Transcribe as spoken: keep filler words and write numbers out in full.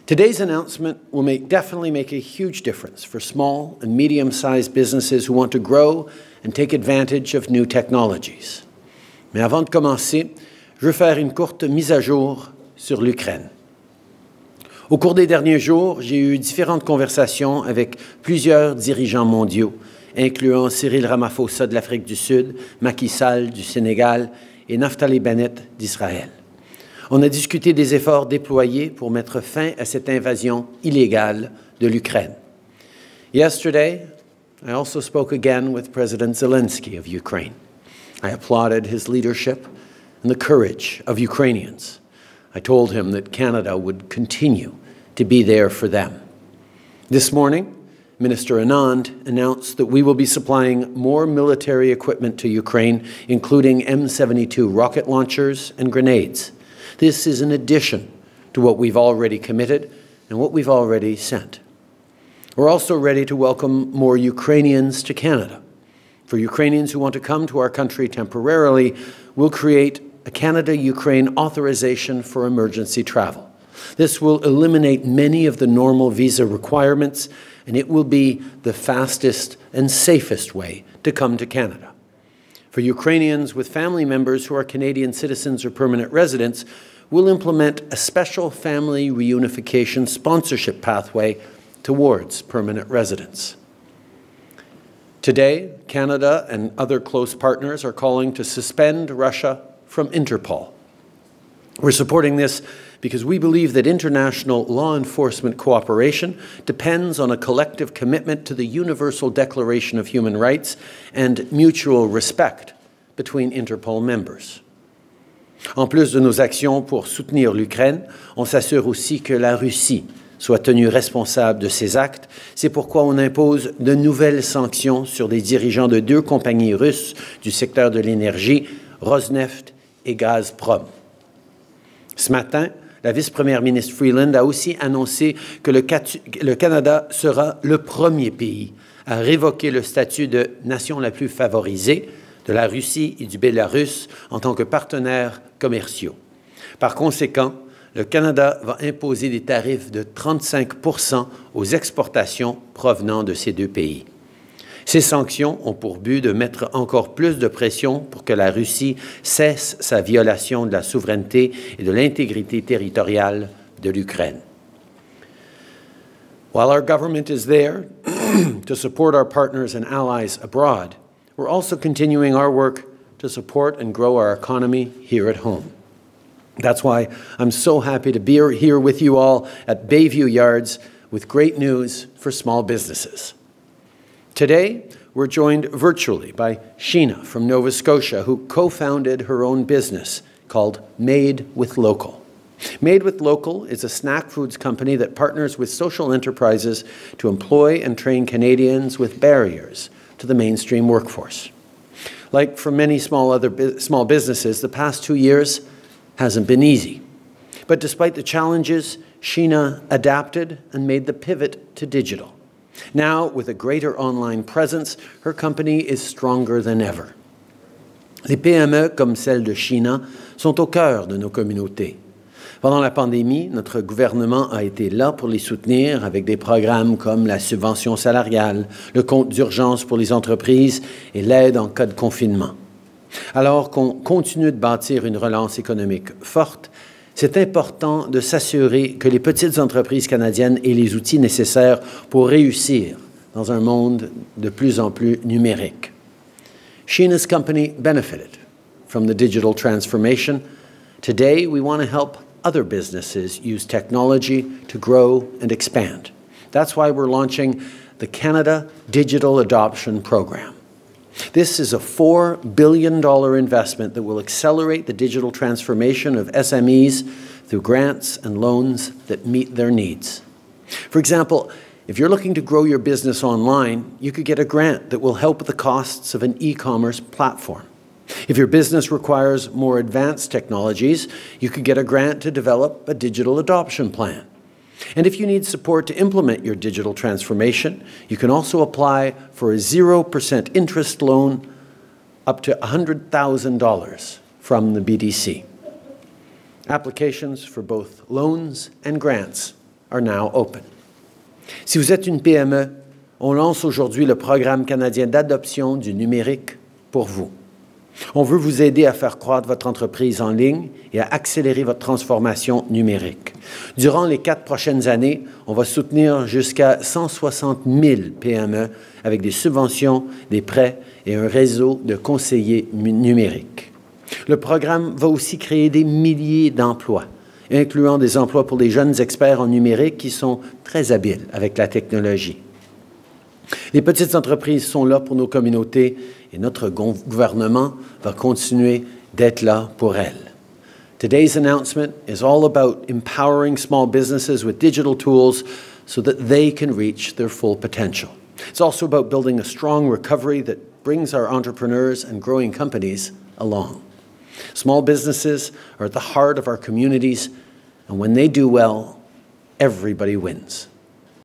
Today's announcement will make, definitely make a huge difference for small and medium-sized businesses who want to grow and take advantage of new technologies. Mais avant de commencer, je veux faire une courte mise à jour sur l'Ukraine. Au cours des derniers jours, j'ai eu différentes conversations avec plusieurs dirigeants mondiaux, incluant Cyril Ramaphosa de l'Afrique du Sud, Macky Sall du Sénégal et Naftali Bennett d'Israël. On a discuté des efforts déployés pour mettre fin à cette invasion illégale de l'Ukraine. Yesterday, I also spoke again with President Zelensky of Ukraine. I applauded his leadership and the courage of Ukrainians. I told him that Canada would continue to be there for them. This morning, Minister Anand announced that we will be supplying more military equipment to Ukraine, including M seventy-two rocket launchers and grenades. This is in addition to what we've already committed and what we've already sent. We're also ready to welcome more Ukrainians to Canada. For Ukrainians who want to come to our country temporarily, we'll create a Canada-Ukraine authorization for emergency travel. This will eliminate many of the normal visa requirements, and it will be the fastest and safest way to come to Canada. For Ukrainians with family members who are Canadian citizens or permanent residents, we'll implement a special family reunification sponsorship pathway towards permanent residence. Today, Canada and other close partners are calling to suspend Russia from Interpol. We're supporting this because we believe that international law enforcement cooperation depends on a collective commitment to the Universal Declaration of Human Rights and mutual respect between Interpol members. En plus de nos actions pour soutenir l'Ukraine, on s'assure aussi que la Russie soit tenue responsable de ces actes. C'est pourquoi on impose de nouvelles sanctions sur les dirigeants de deux compagnies russes du secteur de l'énergie, Rosneft et Gazprom. Ce matin, la vice-première ministre Freeland a aussi annoncé que le, le Canada sera le premier pays à révoquer le statut de nation la plus favorisée de la Russie et du Bélarus en tant que partenaires commerciaux. Par conséquent, le Canada va imposer des tarifs de trente-cinq pour cent aux exportations provenant de ces deux pays. Ces sanctions ont pour but de mettre encore plus de pression pour que la Russie cesse sa violation de la souveraineté et de l'intégrité territoriale de l'Ukraine. While our government is there to support our partners and allies abroad, we're also continuing our work to support and grow our economy here at home. That's why I'm so happy to be here with you all at Bayview Yards with great news for small businesses. Today, we're joined virtually by Sheena from Nova Scotia, who co-founded her own business called Made with Local. Made with Local is a snack foods company that partners with social enterprises to employ and train Canadians with barriers to the mainstream workforce. Like for many small other bu- small businesses, the past two years hasn't been easy. But despite the challenges, Sheena adapted and made the pivot to digital. Now, with a greater online presence, her company is stronger than ever. Les P M E comme celle de Sheena sont au cœur de nos communautés. Pendant la pandémie, notre gouvernement a été là pour les soutenir avec des programmes comme la subvention salariale, le compte d'urgence pour les entreprises et l'aide en cas de confinement. Alors qu'on continue de bâtir une relance économique forte, c'est important de s'assurer que les petites entreprises canadiennes aient les outils nécessaires pour réussir dans un monde de plus en plus numérique. Sheena's company benefited from the digital transformation. Today, we want to help other businesses use technology to grow and expand. That's why we're launching the Canada Digital Adoption Program. This is a four billion dollars investment that will accelerate the digital transformation of S M Es through grants and loans that meet their needs. For example, if you're looking to grow your business online, you could get a grant that will help with the costs of an e-commerce platform. If your business requires more advanced technologies, you could get a grant to develop a digital adoption plan. And if you need support to implement your digital transformation, you can also apply for a zero percent interest loan up to one hundred thousand dollars from the B D C. Applications for both loans and grants are now open. Si vous êtes une P M E, on lance aujourd'hui le Programme canadien d'adoption du numérique pour vous. On veut vous aider à faire croître votre entreprise en ligne et à accélérer votre transformation numérique. Durant les quatre prochaines années, on va soutenir jusqu'à cent soixante mille P M E avec des subventions, des prêts et un réseau de conseillers numériques. Le programme va aussi créer des milliers d'emplois, incluant des emplois pour les jeunes experts en numérique qui sont très habiles avec la technologie. Les petites entreprises sont là pour nos communautés et notre gouvernement va continuer d'être là pour elles. Today's announcement is all about empowering small businesses with digital tools so that they can reach their full potential. It's also about building a strong recovery that brings our entrepreneurs and growing companies along. Small businesses are at the heart of our communities, and when they do well, everybody wins.